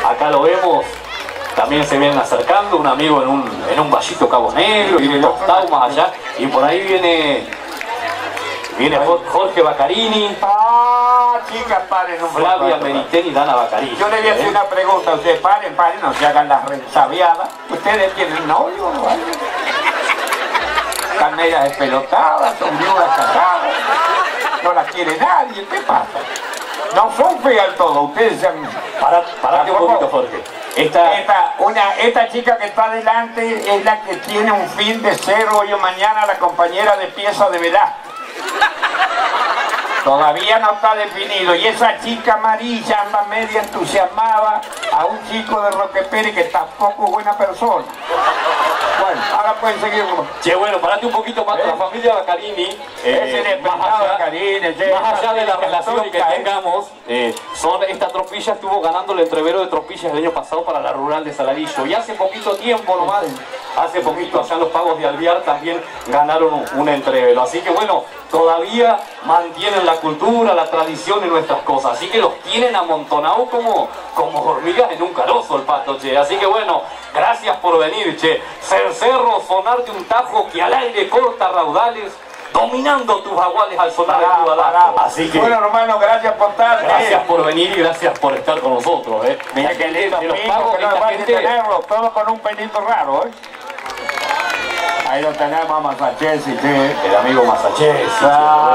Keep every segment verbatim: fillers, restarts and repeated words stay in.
Acá lo vemos. También se vienen acercando, un amigo en un, en un vallito Cabo Negro, viene Tostado más allá, y por ahí viene viene Jorge Baccarini. Ah, chicas, paren un Flavia Meriten y Dana Baccarini. Yo le voy a hacer una pregunta, ustedes paren, paren, no se hagan las resabiadas. ¿Ustedes tienen novio o algo? Están medias despelotadas, son viudas casadas, no las quiere nadie, ¿qué pasa? No son feas todo, ustedes se han... Para, parate un poquito, Jorge. Esta, esta, una, esta chica que está adelante es la que tiene un fin de ser hoy o mañana la compañera de pieza de Velázquez. Todavía no está definido. Y esa chica amarilla anda media entusiasmada a un chico de Roque Pérez que tampoco es buena persona. Bueno, ahora pueden seguir. Che, bueno, parate un poquito más. ¿Eh? La familia Baccarini, eh, más, allá, Baccarini, más allá de la relación que tengamos, eh, son, esta tropilla estuvo ganando el entrevero de tropillas el año pasado para la rural de Saladillo. Y hace poquito tiempo nomás, hace poquito allá en los pagos de Alvear también ganaron un, un entrevero. Así que bueno, todavía mantienen la cultura, la tradición y nuestras cosas. Así que los tienen amontonados como, como hormigas en un carozo el Pato, che. Así que bueno, gracias por venir, che. Cencerro, sonarte un tajo que al aire corta raudales, dominando tus baguales al sonar el balazo. Así que, bueno, hermano, gracias por estar. Gracias por venir y gracias por estar con nosotros, eh. Mira que lindo, los pagos que no gente... tenerlo, todo con un pelito raro, ¿eh? Ahí lo tenemos a Masachesi, sí. El amigo Masachesi. Ah,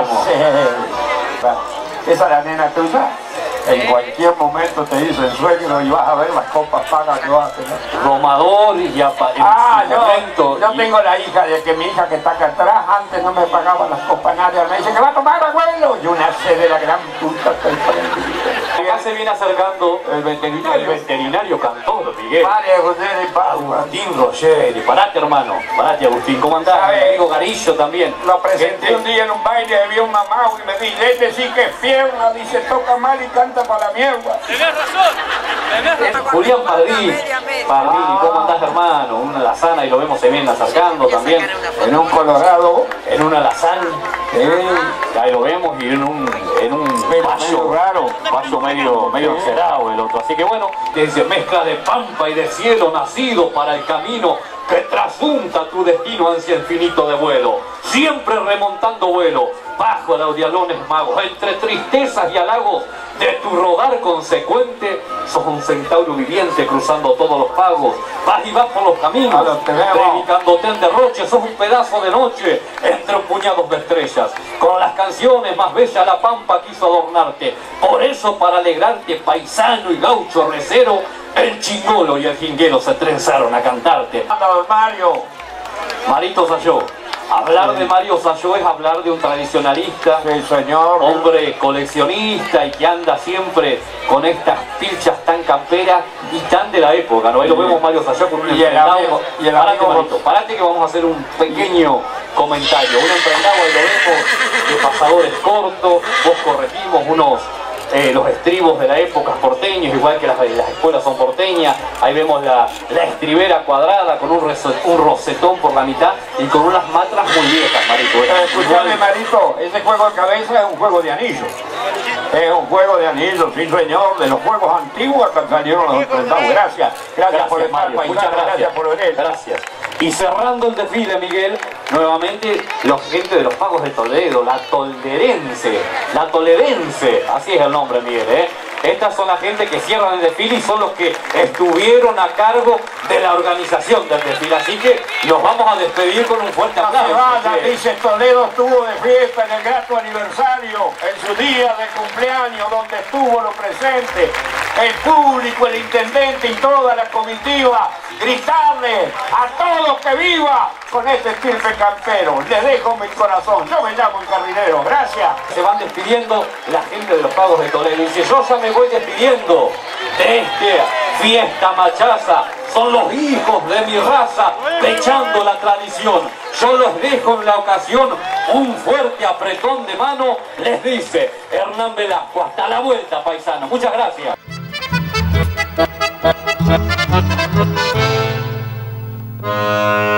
sí. Esa es la nena tuya. En cualquier momento te dicen suegro y vas a ver las copas pagas que vas a tener. Romador y aparece. Ah, yo, momento, yo y... tengo la hija de que mi hija que está acá atrás, antes no me pagaba las copas nadie, me dice que va a tomar abuelo. Y una sed de la gran puta estoy prendido. Acá se viene acercando el veterinario, el veterinario cantor, Miguel. Vale, Roger y Pau. Agustín Roger, y parate, hermano. Parate, Agustín. ¿Cómo andás? Mi amigo Garillo también. Lo presenté Gente... un día en un baile, había un mamá y me dice, este sí que es pierna, dice, toca mal y canta para la mierda. Tenés razón. Tenés razón. Julián Pardini. Pardini, ¿cómo andás, hermano? Una alazana y lo vemos se viene acercando también. En un Colorado, en una alazán. Eh, ahí lo vemos y en un, en un vaso raro, vaso medio, medio cerrado el otro. Así que bueno, dice mezcla de pampa y de cielo nacido para el camino que trasunta tu destino ansia infinito de vuelo. Siempre remontando vuelo, bajo laudialones magos, entre tristezas y halagos de tu rodar consecuente, sos un centauro viviente cruzando todos los pagos, vas y vas por los caminos, predicándote en derroche, sos un pedazo de noche entre puñados de estrellas, con las canciones más bellas la pampa quiso adornarte, por eso para alegrarte paisano y gaucho recero, el chingolo y el jinguero se trenzaron a cantarte. Mario. Marito Sayó. Hablar sí. de Mario Sayó es hablar de un tradicionalista, sí, señor. Hombre coleccionista y que anda siempre con estas pilchas tan camperas y tan de la época, ¿no? Ahí sí. lo vemos Mario Sayó con un y emprendado. El, y el parate, Marito, parate que vamos a hacer un pequeño comentario. Un emprendado, ahí lo vemos, de pasadores cortos, vos corregimos unos... Eh, los estribos de la época porteños, igual que las, las escuelas son porteñas. Ahí vemos la, la estribera cuadrada con un, un rosetón por la mitad y con unas matras muy viejas, Marito. Eh, escúchame, Marito, ese juego de cabeza es un juego de anillos. Es un juego de anillos, sí señor, de los juegos antiguos que salieron los enfrentados. Gracias, gracias, gracias por estar, Mario, muchas gracias. gracias por venir. Gracias. Y cerrando el desfile, Miguel, nuevamente los gente de los Pagos de Toledo, la tolderense, la toledense, así es el nombre, Miguel, ¿eh? Estas son la gente que cierran el desfile y son los que estuvieron a cargo de la organización del desfile. Así que los vamos a despedir con un fuerte aplauso. Vaya, dice Toledo estuvo de fiesta en el grato aniversario, en su día de cumpleaños, donde estuvo lo presente, el público, el intendente y toda la comitiva, gritarle a todos que viva con este estirpe campero. Les dejo mi corazón, yo me llamo el Carrilero, gracias. Se van despidiendo la gente de los Pagos de Toledo. Y dice, yo ya me voy despidiendo de esta fiesta machaza. Son los hijos de mi raza pechando la tradición. Yo los dejo en la ocasión un fuerte apretón de mano. Les dice Hernán Velasco. Hasta la vuelta, paisano. Muchas gracias. Thank you.